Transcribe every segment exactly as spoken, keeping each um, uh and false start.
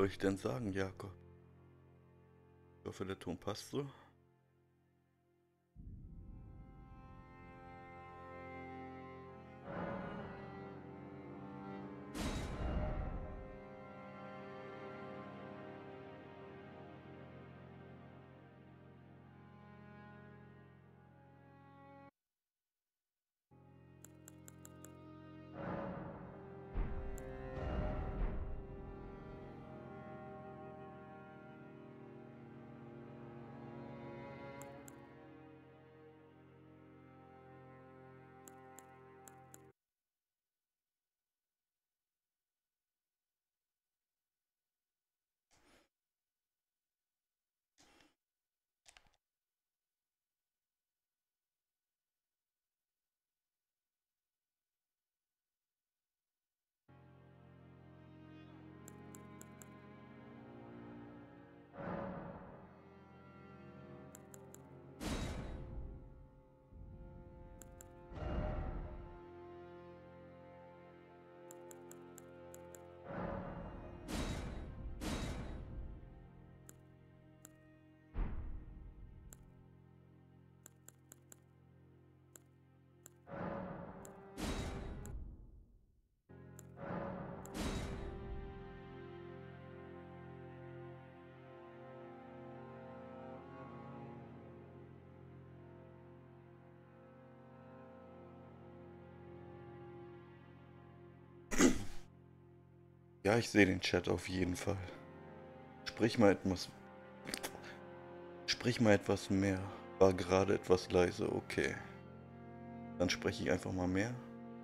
soll ich denn sagen, Jakob? Ich hoffe, der Ton passt so. Ja, ich sehe den Chat auf jeden Fall. Sprich mal etwas. Sprich mal etwas mehr. War gerade etwas leise, okay. Dann spreche ich einfach mal mehr.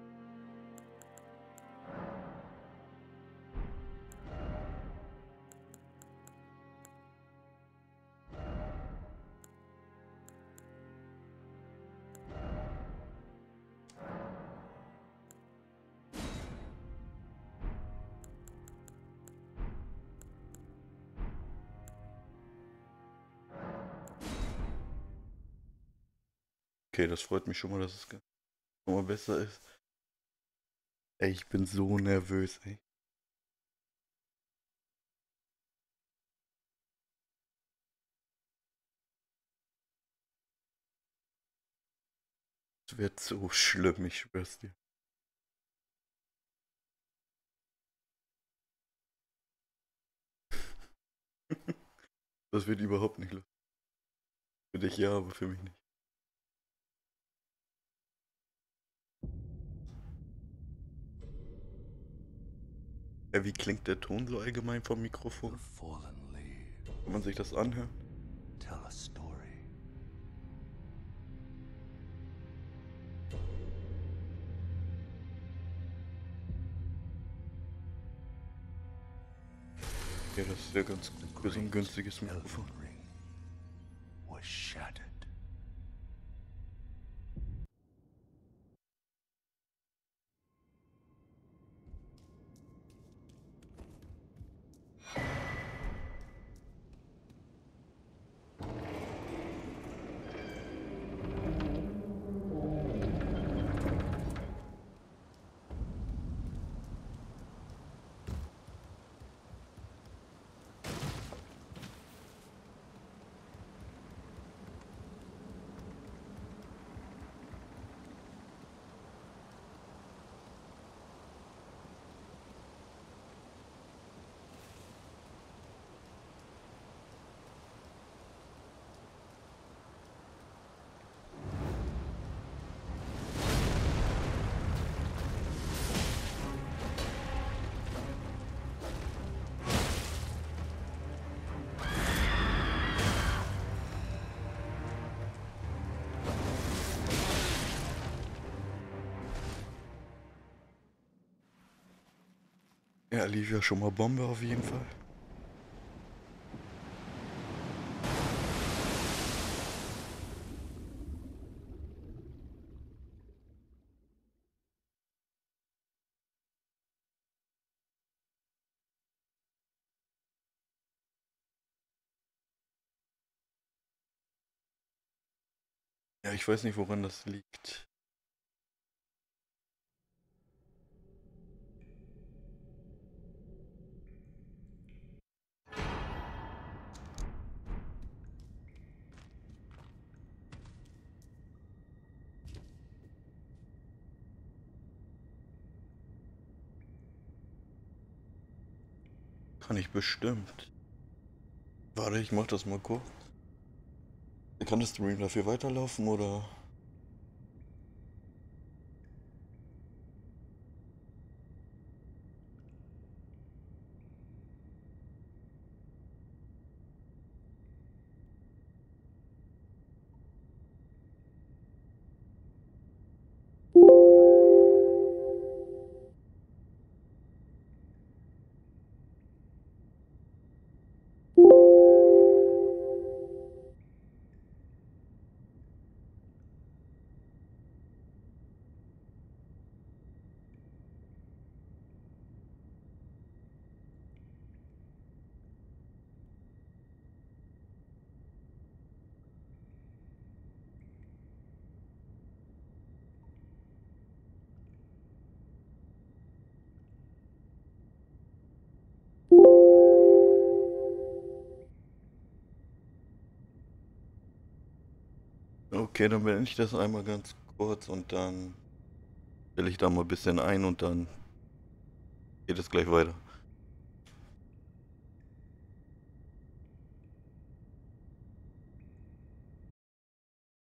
Okay, das freut mich schon mal, dass es schon mal besser ist. Ey, ich bin so nervös, ey. Es wird so schlimm, ich schwör's dir. Das wird überhaupt nicht lustig. Für dich ja, aber für mich nicht. Ja, wie klingt der Ton so allgemein vom Mikrofon? Kann man sich das anhören? Tell a story. Ja, das ist ja ganz gut für so ein günstiges Mikrofon. Ring was shattered. Ja, lief ja schon mal Bombe auf jeden Fall. Ja, ich weiß nicht, woran das liegt. Kann ich bestimmt. Warte, ich mach das mal kurz. Kann das Stream dafür weiterlaufen oder? Okay, dann beende ich das einmal ganz kurz und dann stelle ich da mal ein bisschen ein und dann geht es gleich weiter.